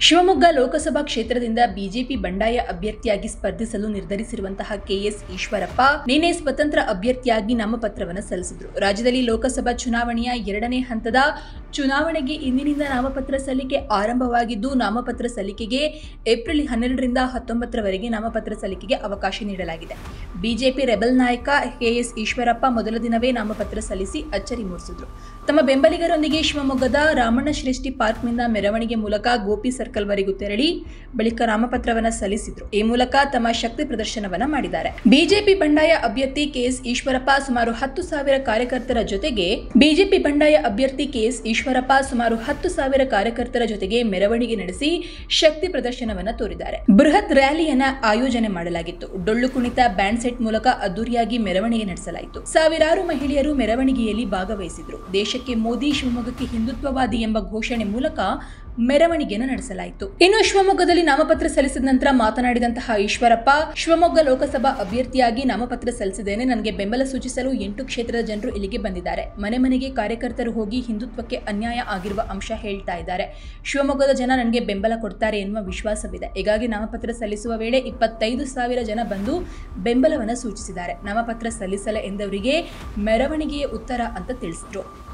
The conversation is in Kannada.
ಶಿವಮೊಗ್ಗ ಲೋಕಸಭಾ ಕ್ಷೇತ್ರದಿಂದ ಬಿಜೆಪಿ ಬಂಡಾಯ ಅಭ್ಯರ್ಥಿಯಾಗಿ ಸ್ಪರ್ಧಿಸಲು ನಿರ್ಧರಿಸಿರುವಂತಹ ಕೆಎಸ್ ಈಶ್ವರಪ್ಪ ನಿನ್ನೆ ಸ್ವತಂತ್ರ ಅಭ್ಯರ್ಥಿಯಾಗಿ ನಾಮಪತ್ರವನ್ನು ಸಲ್ಲಿಸಿದರು. ರಾಜ್ಯದಲ್ಲಿ ಲೋಕಸಭಾ ಚುನಾವಣೆಯ 2ನೇ ಹಂತದ ಚುನಾವಣೆಗೆ ಇಂದಿನಿಂದ ನಾಮಪತ್ರ ಸಲ್ಲಿಕೆ ಆರಂಭವಾಗಿದ್ದು, ನಾಮಪತ್ರ ಸಲ್ಲಿಕೆಗೆ ಏಪ್ರಿಲ್ 12ರಿಂದ 19ರವರೆಗೆ ನಾಮಪತ್ರ ಸಲ್ಲಿಕೆಗೆ ಅವಕಾಶ ನೀಡಲಾಗಿದೆ. ಬಿಜೆಪಿ ರೆಬಲ್ ನಾಯಕ ಕೆಎಸ್ ಈಶ್ವರಪ್ಪ ಮೊದಲ ದಿನವೇ ನಾಮಪತ್ರ ಸಲ್ಲಿಸಿ ಅಚ್ಚರಿ ಮೂಡಿಸಿದರು. ತಮ್ಮ ಬೆಂಬಲಿಗರೊಂದಿಗೆ ಶಿವಮೊಗ್ಗದ ರಾಮಣ್ಣ ಶ್ರೇಷ್ಠಿ ಪಾರ್ಕ್ನಿಂದ ಮೆರವಣಿಗೆ ಮೂಲಕ ಗೋಪಿ ಸರ್ಕಲ್ವರೆಗೂ ತೆರಳಿ ಬಳಿಕ ನಾಮಪತ್ರವನ್ನು ಸಲ್ಲಿಸಿದರು. ಈ ಮೂಲಕ ತಮ್ಮ ಶಕ್ತಿ ಪ್ರದರ್ಶನವನ್ನ ಮಾಡಿದ್ದಾರೆ. ಬಿಜೆಪಿ ಬಂಡಾಯ ಅಭ್ಯರ್ಥಿ ಕೆಎಸ್ ಈಶ್ವರಪ್ಪ ಸುಮಾರು 10,000 ಕಾರ್ಯಕರ್ತರ ಜೊತೆಗೆ ಮೆರವಣಿಗೆ ನಡೆಸಿ ಶಕ್ತಿ ಪ್ರದರ್ಶನವನ್ನ ತೋರಿದ್ದಾರೆ. ಬೃಹತ್ ರ್ಯಾಲಿಯನ್ನ ಆಯೋಜನೆ ಮಾಡಲಾಗಿತ್ತು. ಡೊಳ್ಳು ಕುಣಿತ, ಬ್ಯಾಂಡ್ ಸೆಟ್ ಮೂಲಕ ಅದ್ದೂರಿಯಾಗಿ ಮೆರವಣಿಗೆ ನಡೆಸಲಾಯಿತು. ಸಾವಿರಾರು ಮಹಿಳೆಯರು ಮೆರವಣಿಗೆಯಲ್ಲಿ ಭಾಗವಹಿಸಿದ್ರು. ದೇಶಕ್ಕೆ ಮೋದಿ, ಶಿವಮೊಗ್ಗಕ್ಕೆ ಹಿಂದುತ್ವವಾದಿ ಎಂಬ ಘೋಷಣೆ ಮೂಲಕ ಮೆರವಣಿಗೆಯನ್ನು ನಡೆಸಲಾಯಿತು. ಇನ್ನು ಶಿವಮೊಗ್ಗದಲ್ಲಿ ನಾಮಪತ್ರ ಸಲ್ಲಿಸಿದ ನಂತರ ಮಾತನಾಡಿದಂತಹ ಈಶ್ವರಪ್ಪ, ಶಿವಮೊಗ್ಗ ಲೋಕಸಭಾ ಅಭ್ಯರ್ಥಿಯಾಗಿ ನಾಮಪತ್ರ ಸಲ್ಲಿಸಿದ್ದೇನೆ. ನನಗೆ ಬೆಂಬಲ ಸೂಚಿಸಲು 8 ಕ್ಷೇತ್ರದ ಜನರು ಇಲ್ಲಿಗೆ ಬಂದಿದ್ದಾರೆ. ಮನೆ ಮನೆಗೆ ಕಾರ್ಯಕರ್ತರು ಹೋಗಿ ಹಿಂದುತ್ವಕ್ಕೆ ಅನ್ಯಾಯ ಆಗಿರುವ ಅಂಶ ಹೇಳ್ತಾ ಇದ್ದಾರೆ. ಶಿವಮೊಗ್ಗದ ಜನ ನನಗೆ ಬೆಂಬಲ ಕೊಡ್ತಾರೆ ಎನ್ನುವ ವಿಶ್ವಾಸವಿದೆ. ಹೀಗಾಗಿ ನಾಮಪತ್ರ ಸಲ್ಲಿಸುವ ವೇಳೆ 25,000 ಜನ ಬಂದು ಬೆಂಬಲವನ್ನು ಸೂಚಿಸಿದ್ದಾರೆ. ನಾಮಪತ್ರ ಸಲ್ಲಿಸಲ್ಲ ಎಂದವರಿಗೆ ಮೆರವಣಿಗೆಯ ಉತ್ತರ ಅಂತ ತಿಳಿಸಿದ್ರು.